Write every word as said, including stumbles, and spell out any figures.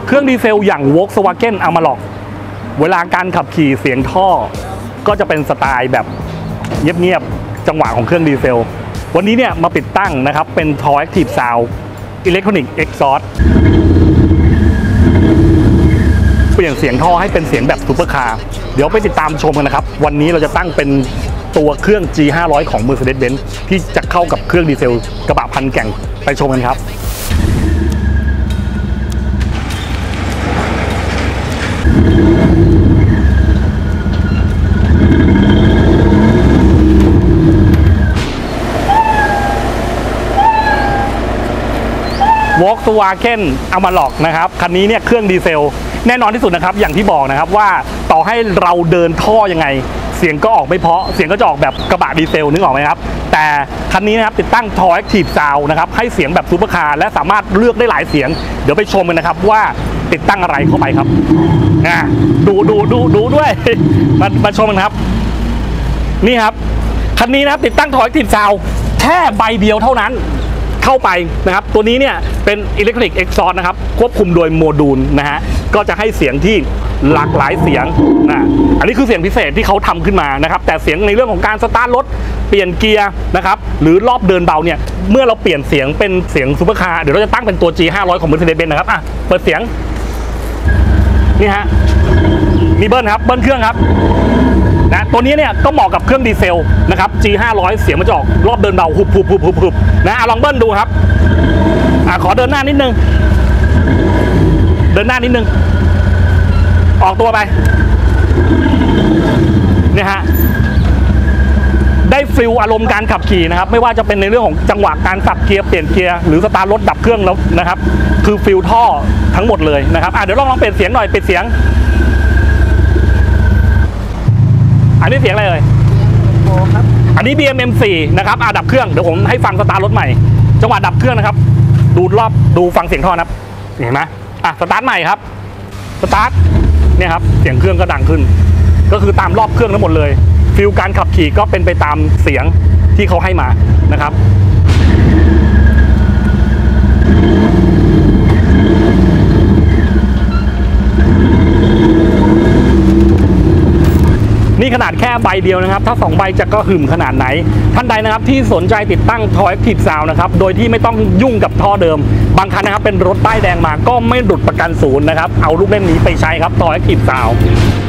เครื่องดีเซลอย่าง Volkswagen Amarok เวลาการขับขี่เสียงท่อก็จะเป็นสไตล์แบบเงียบๆจังหวะของเครื่องดีเซลวันนี้เนี่ยมาติดตั้งนะครับเป็น Thor Active Sound Electronic Exhaust เปลี่ยนเสียงท่อให้เป็นเสียงแบบซุปเปอร์คาร์เดี๋ยวไปติดตามชมกันนะครับวันนี้เราจะตั้งเป็นตัวเครื่อง จี ห้าร้อย ของ Mercedes-Benz ที่จะเข้ากับเครื่องดีเซลกระบะพันแก่งไปชมกันครับVolkswagen Amarok นะครับคันนี้เนี่ยเครื่องดีเซลแน่นอนที่สุดนะครับอย่างที่บอกนะครับว่าต่อให้เราเดินท่อยังไงเสียงก็ออกไม่เพราะเสียงก็จะออกแบบกระบะดีเซลนึกออกไหมครับแต่คันนี้นะครับติดตั้ง Thor Active Sound นะครับให้เสียงแบบซูเปอร์คาร์และสามารถเลือกได้หลายเสียงเดี๋ยวไปชมกันนะครับว่าติดตั้งอะไรเข้าไปครับดูดูดูดูด้วยมามาชมกันครับนี่ครับคันนี้นะครับติดตั้ง Thor Active Sound แค่ใบเดียวเท่านั้นเข้าไปนะครับตัวนี้เนี่ยเป็น Electronic Exhaust นะครับควบคุมโดยโมดูลนะฮะก็จะให้เสียงที่หลากหลายเสียงนะอันนี้คือเสียงพิเศษที่เขาทำขึ้นมานะครับแต่เสียงในเรื่องของการสตาร์ทรถเปลี่ยนเกียร์นะครับหรือรอบเดินเบาเนี่ยเมื่อเราเปลี่ยนเสียงเป็นเสียงซูเปอร์คาร์เดี๋ยวเราจะตั้งเป็นตัว จี ห้าร้อย ของ Mercedes-Benz นะครับอ่ะเปิดเสียงนี่ฮะมีเบิ้ลครับเบิ้ลเครื่องครับนะตัวนี้เนี่ยก็เหมาะกับเครื่องดีเซลนะครับ จี ห้าร้อย เสียงมันจะออกรอบเดินเบาหุบหุบหุบหุบหุบนะลองเบิ้ลดูครับอ่ะขอเดินหน้านิดนึงเดินหน้านิดนึงออกตัวไปเนี่ยฮะได้ฟิลอารมณ์การขับขี่นะครับไม่ว่าจะเป็นในเรื่องของจังหวะการสับเกียร์เปลี่ยนเกียร์หรือสตาร์ทรถดับเครื่องแล้วนะครับคือฟิลท่อทั้งหมดเลยนะครับอ่ะเดี๋ยวลองลองเปลี่ยนเสียงหน่อยเปลี่ยนเสียงอันนี้เสียงอะไรเอ่ยอันนี้ บี เอ็ม เอ็ม โฟร์ นะครับอ่ะดับเครื่องเดี๋ยวผมให้ฟังสตาร์ทรถใหม่จังหวะดับเครื่องนะครับดูรอบดูฟังเสียงท่อนะครับเห็นไหมอ่ะสตาร์ทใหม่ครับสตาร์ทเนี่ยครับเสียงเครื่องก็ดังขึ้นก็คือตามรอบเครื่องทั้งหมดเลยฟิลการขับขี่ก็เป็นไปตามเสียงที่เขาให้มานะครับนี่ขนาดแค่ใบเดียวนะครับถ้าสองใบจะก็หึมขนาดไหนท่านใดนะครับที่สนใจติดตั้ง Thor Active Sound นะครับโดยที่ไม่ต้องยุ่งกับท่อเดิมบางคันนะครับเป็นรถป้ายแดงมาก็ไม่หลุดประกันศูนย์นะครับเอาลูกเล่นนี้ไปใช้ครับ Thor Active Sound